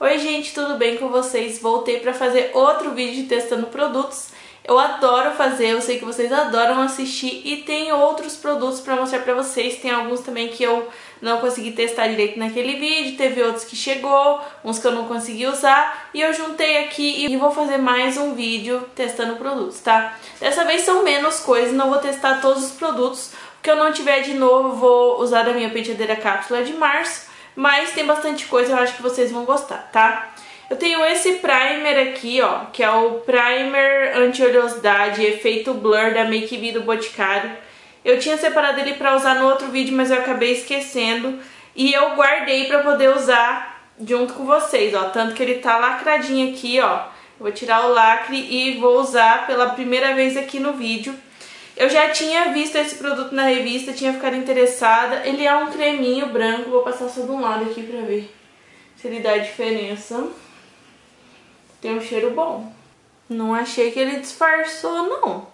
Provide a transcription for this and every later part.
Oi gente, tudo bem com vocês? Voltei para fazer outro vídeo testando produtos. Eu adoro fazer, eu sei que vocês adoram assistir e tem outros produtos para mostrar para vocês. Tem alguns também que eu não consegui testar direito naquele vídeo, teve outros que chegou, uns que eu não consegui usar e eu juntei aqui e vou fazer mais um vídeo testando produtos, tá? Dessa vez são menos coisas, não vou testar todos os produtos. O que eu não tiver de novo, vou usar da minha penteadeira cápsula de março. Mas tem bastante coisa, eu acho que vocês vão gostar, tá? Eu tenho esse primer aqui, ó, que é o Primer Anti-Oleosidade Efeito Blur da Make Me do Boticário. Eu tinha separado ele pra usar no outro vídeo, mas eu acabei esquecendo. E eu guardei pra poder usar junto com vocês, ó. Tanto que ele tá lacradinho aqui, ó. Eu vou tirar o lacre e vou usar pela primeira vez aqui no vídeo. Eu já tinha visto esse produto na revista, tinha ficado interessada. Ele é um creminho branco, vou passar só de um lado aqui pra ver se ele dá diferença. Tem um cheiro bom. Não achei que ele disfarçou, não.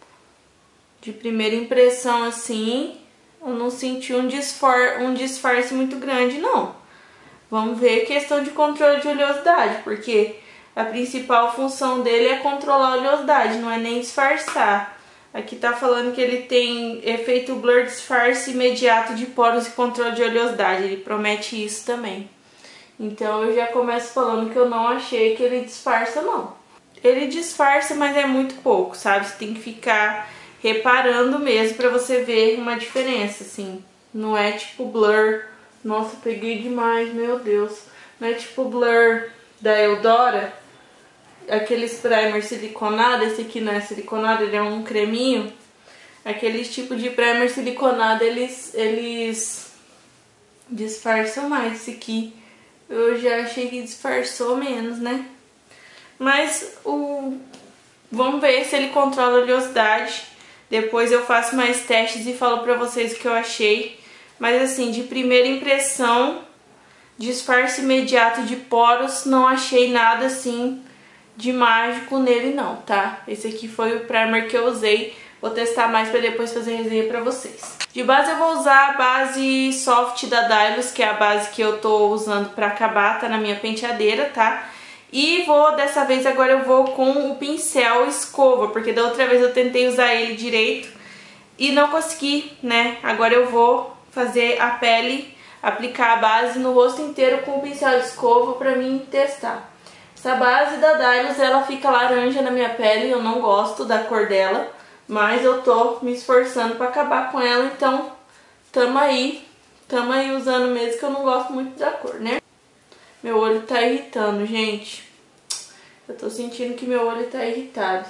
De primeira impressão, assim, eu não senti um disfarce muito grande, não. Vamos ver questão de controle de oleosidade, porque a principal função dele é controlar a oleosidade, não é nem disfarçar. Aqui tá falando que ele tem efeito blur, disfarce imediato de poros e controle de oleosidade. Ele promete isso também. Então eu já começo falando que eu não achei que ele disfarça, não. Ele disfarça, mas é muito pouco, sabe? Você tem que ficar reparando mesmo pra você ver uma diferença, assim. Não é tipo blur. Nossa, peguei demais, meu Deus. Não é tipo blur da Eudora. Aqueles primer siliconado, esse aqui não é siliconado, ele é um creminho. Aqueles tipo de primer siliconado, eles disfarçam mais. Esse aqui eu já achei que disfarçou menos, né? Mas vamos ver se ele controla a oleosidade. Depois eu faço mais testes e falo pra vocês o que eu achei. Mas assim, de primeira impressão, disfarce imediato de poros, não achei nada assim de mágico nele não, tá? Esse aqui foi o primer que eu usei. Vou testar mais pra depois fazer resenha pra vocês. De base eu vou usar a base soft da Dylos, que é a base que eu tô usando pra acabar, tá na minha penteadeira, tá? E dessa vez agora eu vou com o pincel escova, porque da outra vez eu tentei usar ele direito e não consegui, né? Agora eu vou fazer a pele, aplicar a base no rosto inteiro com o pincel de escova pra mim testar. Essa base da Dylos, ela fica laranja na minha pele, eu não gosto da cor dela, mas eu tô me esforçando pra acabar com ela, então tamo aí usando mesmo, que eu não gosto muito da cor, né? Meu olho tá irritando, gente. Eu tô sentindo que meu olho tá irritado.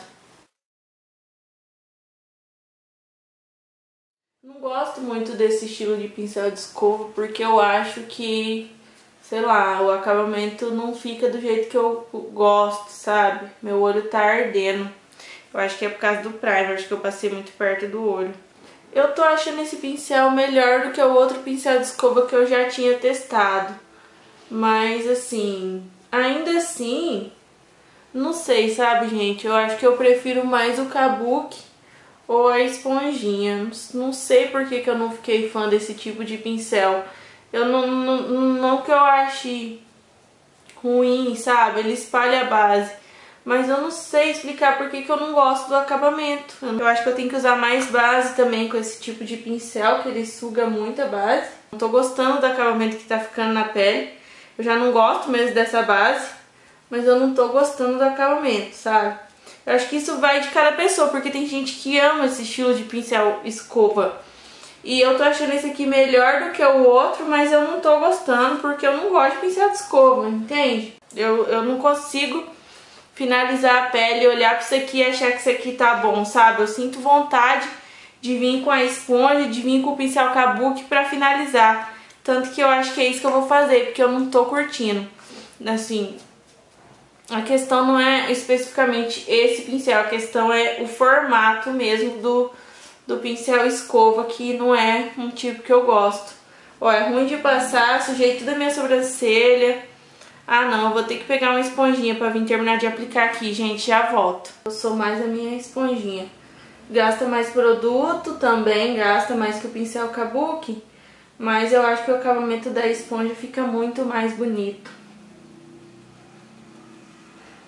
Não gosto muito desse estilo de pincel de escova, porque eu acho que, sei lá, o acabamento não fica do jeito que eu gosto, sabe? Meu olho tá ardendo. Eu acho que é por causa do primer, acho que eu passei muito perto do olho. Eu tô achando esse pincel melhor do que o outro pincel de escova que eu já tinha testado. Mas assim, ainda assim, não sei, sabe, gente? Eu acho que eu prefiro mais o Kabuki ou a esponjinha. Não sei por que eu não fiquei fã desse tipo de pincel. Eu não que eu ache ruim, sabe? Ele espalha a base. Mas eu não sei explicar por que eu não gosto do acabamento. Eu acho que eu tenho que usar mais base também com esse tipo de pincel, que ele suga muita base. Não tô gostando do acabamento que tá ficando na pele. Eu já não gosto mesmo dessa base, mas eu não tô gostando do acabamento, sabe? Eu acho que isso vai de cada pessoa, porque tem gente que ama esse estilo de pincel escova. E eu tô achando esse aqui melhor do que o outro, mas eu não tô gostando, porque eu não gosto de pincel de escova, entende? Eu não consigo finalizar a pele, olhar pra isso aqui e achar que isso aqui tá bom, sabe? Eu sinto vontade de vir com a esponja, de vir com o pincel Kabuki pra finalizar. Tanto que eu acho que é isso que eu vou fazer, porque eu não tô curtindo. Assim, a questão não é especificamente esse pincel, a questão é o formato mesmo do pincel escova, que não é um tipo que eu gosto. Ó, é ruim de passar, sujei toda a minha sobrancelha. Ah não, eu vou ter que pegar uma esponjinha pra vir terminar de aplicar aqui, gente, já volto. Eu sou mais a minha esponjinha. Gasta mais produto também, gasta mais que o pincel Kabuki, mas eu acho que o acabamento da esponja fica muito mais bonito.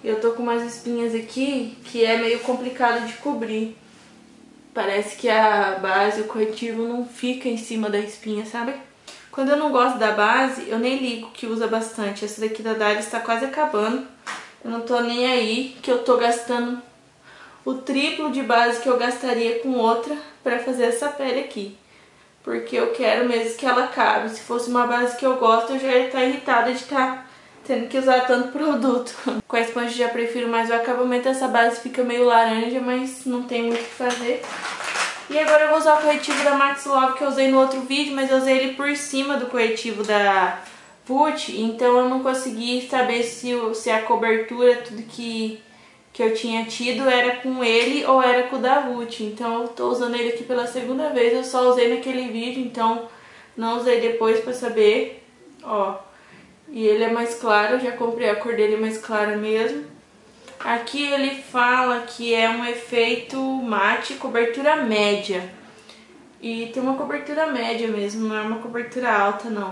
Eu tô com umas espinhas aqui que é meio complicado de cobrir. Parece que a base, o corretivo não fica em cima da espinha, sabe? Quando eu não gosto da base, eu nem ligo que usa bastante. Essa daqui da Dali está quase acabando. Eu não tô nem aí que eu tô gastando o triplo de base que eu gastaria com outra pra fazer essa pele aqui. Porque eu quero mesmo que ela acabe. Se fosse uma base que eu gosto, eu já ia estar irritada de estar tendo que usar tanto produto. Com a esponja já prefiro mais o acabamento. Essa base fica meio laranja, mas não tem muito o que fazer. E agora eu vou usar o corretivo da Max Love que eu usei no outro vídeo, mas eu usei ele por cima do corretivo da Put, então eu não consegui saber se a cobertura, tudo que eu tinha tido era com ele ou era com o da Put. Então eu tô usando ele aqui pela segunda vez, eu só usei naquele vídeo, então não usei depois pra saber, ó. E ele é mais claro, eu já comprei a cor dele mais clara mesmo. Aqui ele fala que é um efeito mate, cobertura média. E tem uma cobertura média mesmo, não é uma cobertura alta não.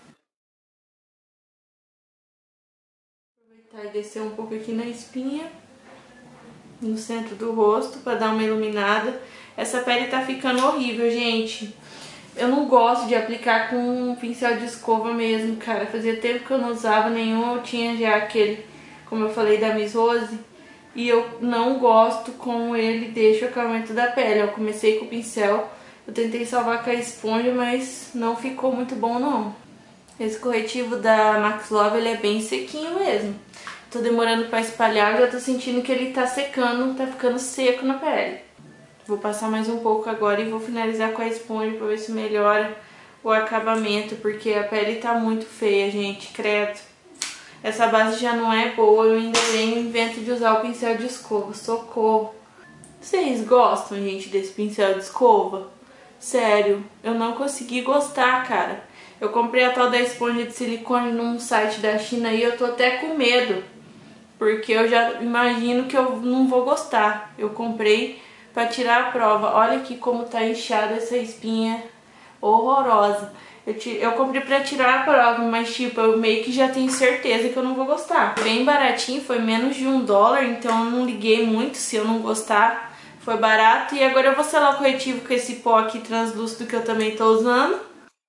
Vou aproveitar e descer um pouco aqui na espinha, no centro do rosto, pra dar uma iluminada. Essa pele tá ficando horrível, gente. Eu não gosto de aplicar com um pincel de escova mesmo, cara. Fazia tempo que eu não usava nenhum, eu tinha já aquele, como eu falei, da Miss Rose. E eu não gosto como ele deixa o acabamento da pele. Eu comecei com o pincel, eu tentei salvar com a esponja, mas não ficou muito bom não. Esse corretivo da Max Love, ele é bem sequinho mesmo. Tô demorando pra espalhar, eu já tô sentindo que ele tá secando, tá ficando seco na pele. Vou passar mais um pouco agora e vou finalizar com a esponja pra ver se melhora o acabamento, porque a pele tá muito feia, gente, credo. Essa base já não é boa, eu ainda venho e invento de usar o pincel de escova, socorro. Vocês gostam, gente, desse pincel de escova? Sério, eu não consegui gostar, cara. Eu comprei a tal da esponja de silicone num site da China e eu tô até com medo, porque eu já imagino que eu não vou gostar. Eu comprei pra tirar a prova. Olha aqui como tá inchada essa espinha horrorosa. Eu comprei pra tirar a prova, mas tipo, eu meio que já tenho certeza que eu não vou gostar. Bem baratinho, foi menos de $1, então eu não liguei muito se eu não gostar. Foi barato e agora eu vou selar o corretivo com esse pó aqui translúcido que eu também tô usando.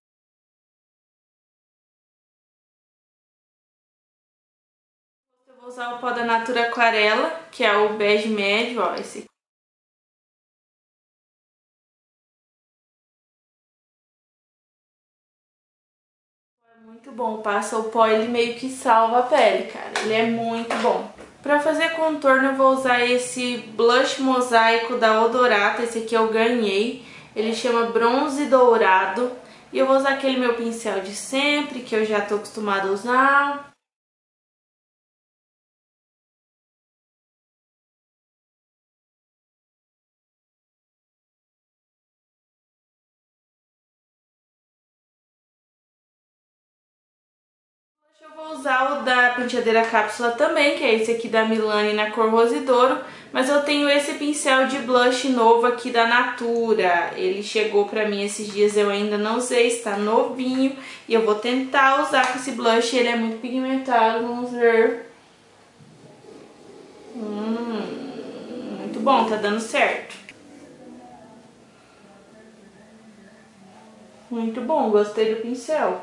Eu vou usar o pó da Natura Aquarela, que é o bege médio, ó, esse aqui. Muito bom, passa o pó, ele meio que salva a pele, cara, ele é muito bom. Pra fazer contorno eu vou usar esse blush mosaico da Odorata, esse aqui eu ganhei, ele chama Bronze Dourado. E eu vou usar aquele meu pincel de sempre, que eu já tô acostumada a usar. Eu vou usar o da penteadeira cápsula também, que é esse aqui da Milani na cor Rosidouro, mas eu tenho esse pincel de blush novo aqui da Natura. Ele chegou pra mim esses dias, eu ainda não usei, está novinho e eu vou tentar usar com esse blush, ele é muito pigmentado, vamos ver. Muito bom, tá dando certo. Muito bom, gostei do pincel.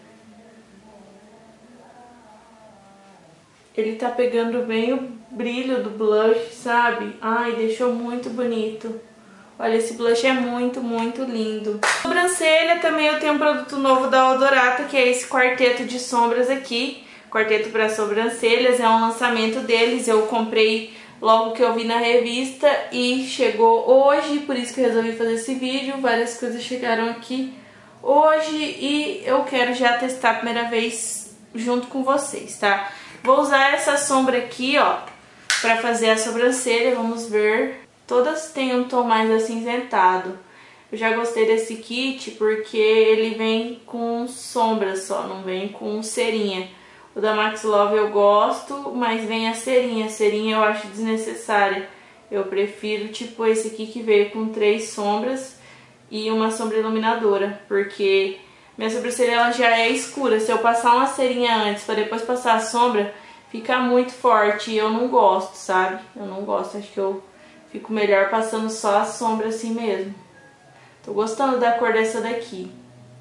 Ele tá pegando bem o brilho do blush, sabe? Ai, deixou muito bonito. Olha, esse blush é muito, muito lindo. Sobrancelha também eu tenho um produto novo da Odorata, que é esse quarteto de sombras aqui. Quarteto para sobrancelhas, é um lançamento deles. Eu comprei logo que eu vi na revista e chegou hoje, por isso que eu resolvi fazer esse vídeo. Várias coisas chegaram aqui hoje e eu quero já testar a primeira vez junto com vocês, tá? Vou usar essa sombra aqui, ó, pra fazer a sobrancelha, vamos ver. Todas têm um tom mais acinzentado. Eu já gostei desse kit porque ele vem com sombra só, não vem com cerinha. O da Max Love eu gosto, mas vem a cerinha. A cerinha eu acho desnecessária. Eu prefiro tipo esse aqui que veio com 3 sombras e uma sombra iluminadora, porque minha sobrancelha ela já é escura. Se eu passar uma cerinha antes para depois passar a sombra, fica muito forte e eu não gosto, sabe? Eu não gosto, acho que eu fico melhor passando só a sombra assim mesmo. Tô gostando da cor dessa daqui.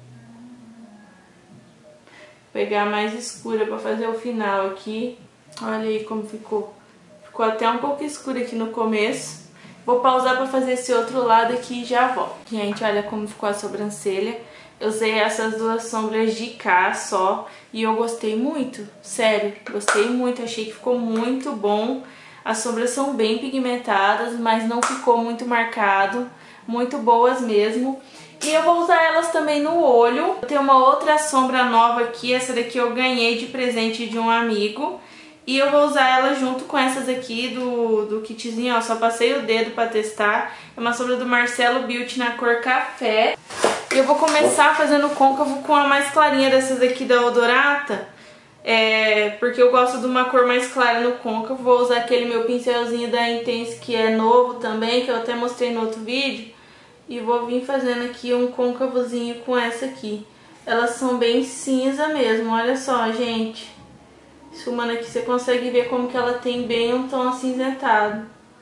Vou pegar a mais escura pra fazer o final aqui. Olha aí como ficou. Ficou até um pouco escuro aqui no começo. Vou pausar pra fazer esse outro lado aqui e já volto. Gente, olha como ficou a sobrancelha. Eu usei essas duas sombras de cá só e eu gostei muito, sério, gostei muito, achei que ficou muito bom. As sombras são bem pigmentadas, mas não ficou muito marcado, muito boas mesmo. E eu vou usar elas também no olho. Eu tenho uma outra sombra nova aqui, essa daqui eu ganhei de presente de um amigo. E eu vou usar ela junto com essas aqui do kitzinho, ó, só passei o dedo pra testar. É uma sombra do Marcelo Beauty na cor café. E eu vou começar fazendo côncavo com a mais clarinha dessas aqui da Odorata. Porque eu gosto de uma cor mais clara no côncavo. Vou usar aquele meu pincelzinho da Intense que é novo também, que eu até mostrei no outro vídeo. E vou vir fazendo aqui um côncavozinho com essa aqui. Elas são bem cinza mesmo, olha só, gente. Esfumando aqui você consegue ver como que ela tem bem um tom acinzentado.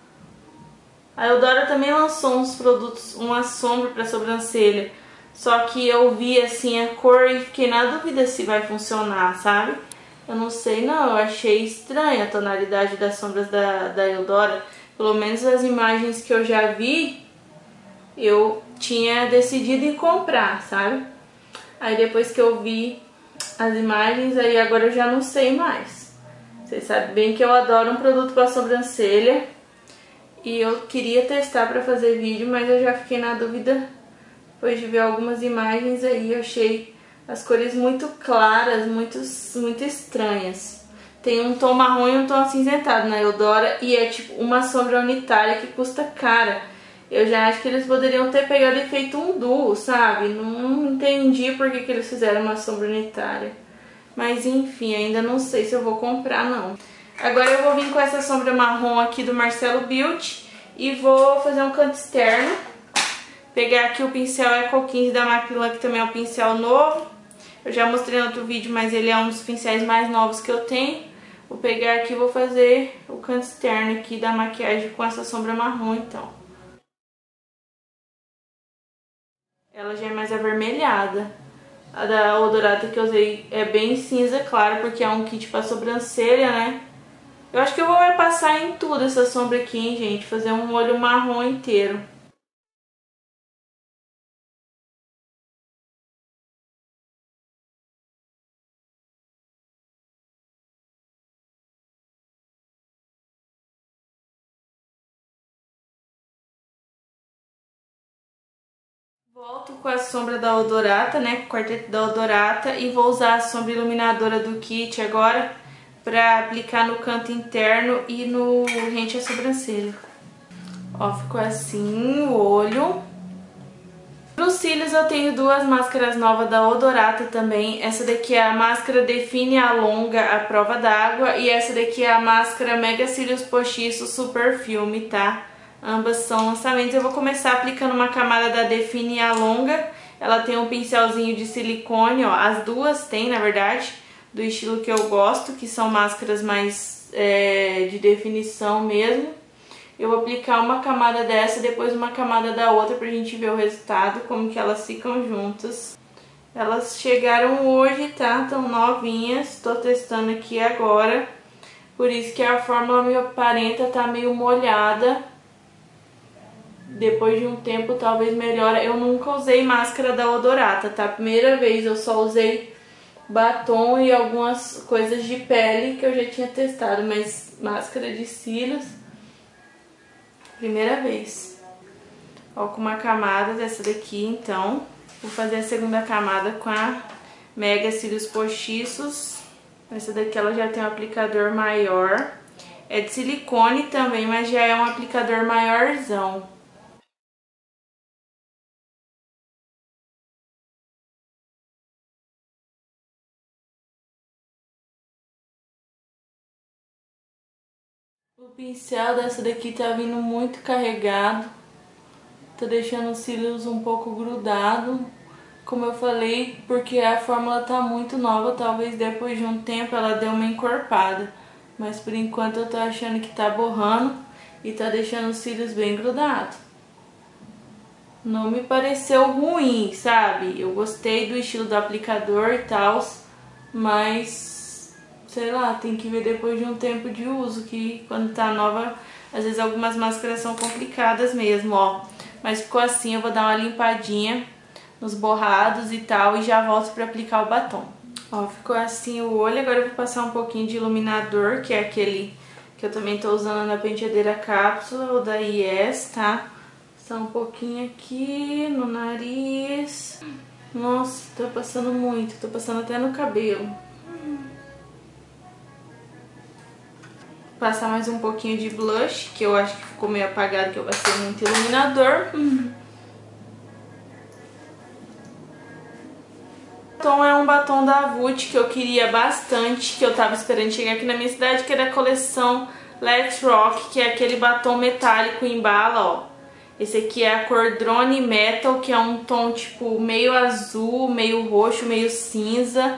A Eudora também lançou uns produtos, uma sombra para sobrancelha. Só que eu vi assim a cor e fiquei na dúvida se vai funcionar, sabe? Eu não sei não, eu achei estranha a tonalidade das sombras da Eudora. Pelo menos as imagens que eu já vi, eu tinha decidido em comprar, sabe? Aí depois que eu vi as imagens, aí agora eu já não sei mais. Vocês sabem bem que eu adoro um produto para sobrancelha e eu queria testar para fazer vídeo, mas eu já fiquei na dúvida depois de ver algumas imagens aí. Eu achei as cores muito claras, muito estranhas. Tem um tom marrom e um tom acinzentado na Eudora e é tipo uma sombra unitária que custa cara. Eu já acho que eles poderiam ter pegado e feito um duo, sabe? Não entendi por que eles fizeram uma sombra unitária. Mas enfim, ainda não sei se eu vou comprar não. Agora eu vou vir com essa sombra marrom aqui do Marcelo Beauty e vou fazer um canto externo. Pegar aqui o pincel Eco 15 da Macrylan, que também é um pincel novo. Eu já mostrei no outro vídeo, mas ele é um dos pincéis mais novos que eu tenho. Vou pegar aqui e vou fazer o canto externo aqui da maquiagem com essa sombra marrom, então. Ela já é mais avermelhada. A da Odorata que eu usei é bem cinza, claro, porque é um kit pra sobrancelha, né? Eu acho que eu vou passar em tudo essa sombra aqui, hein, gente? Fazer um olho marrom inteiro. Volto com a sombra da Odorata, né, com o quarteto da Odorata, e vou usar a sombra iluminadora do kit agora pra aplicar no canto interno e no rente à sobrancelha. Ó, ficou assim o olho. Nos cílios eu tenho duas máscaras novas da Odorata também. Essa daqui é a máscara Define Alonga à prova d'água e essa daqui é a máscara Mega Cílios Postiço Super Filme, tá? Ambas são lançamentos. Eu vou começar aplicando uma camada da Define Alonga. Ela tem um pincelzinho de silicone, ó. As duas tem, na verdade, do estilo que eu gosto, que são máscaras mais de definição mesmo. Eu vou aplicar uma camada dessa, depois uma camada da outra pra gente ver o resultado, como que elas ficam juntas. Elas chegaram hoje, tá? Estão novinhas, tô testando aqui agora. Por isso que a fórmula me aparenta tá meio molhada. Depois de um tempo talvez melhore. Eu nunca usei máscara da Odorata, tá? Primeira vez eu só usei batom e algumas coisas de pele que eu já tinha testado, mas máscara de cílios, primeira vez. Ó, com uma camada dessa daqui, então. Vou fazer a segunda camada com a Mega Cílios Postiços. Essa daqui ela já tem um aplicador maior. É de silicone também, mas já é um aplicador maiorzão. O pincel dessa daqui tá vindo muito carregado. Tô deixando os cílios um pouco grudado. Como eu falei, porque a fórmula tá muito nova, talvez depois de um tempo ela dê uma encorpada. Mas por enquanto eu tô achando que tá borrando e tá deixando os cílios bem grudados. Não me pareceu ruim, sabe? Eu gostei do estilo do aplicador e tal, mas sei lá, tem que ver depois de um tempo de uso, que quando tá nova, às vezes algumas máscaras são complicadas mesmo, ó. Mas ficou assim, eu vou dar uma limpadinha nos borrados e tal e já volto pra aplicar o batom. Ó, ficou assim o olho, agora eu vou passar um pouquinho de iluminador, que é aquele que eu também tô usando na penteadeira cápsula, o da Yes, tá? Só um pouquinho aqui no nariz. Nossa, tô passando muito, tô passando até no cabelo. Passar mais um pouquinho de blush, que eu acho que ficou meio apagado, que eu passei muito iluminador. O batom é um batom da Avute que eu queria bastante, que eu tava esperando chegar aqui na minha cidade, que é da coleção Let's Rock, que é aquele batom metálico em bala, ó. Esse aqui é a cor Drone Metal, que é um tom tipo meio azul, meio roxo, meio cinza.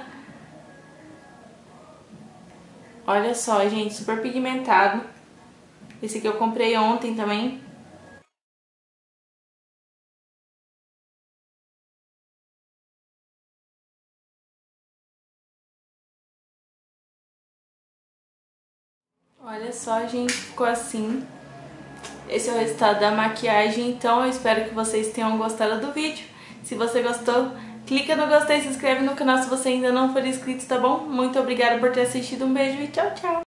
Olha só, gente, super pigmentado. Esse aqui eu comprei ontem também. Olha só, gente, ficou assim. Esse é o resultado da maquiagem, então eu espero que vocês tenham gostado do vídeo. Se você gostou, clica no gostei e se inscreve no canal se você ainda não for inscrito, tá bom? Muito obrigada por ter assistido, um beijo e tchau, tchau!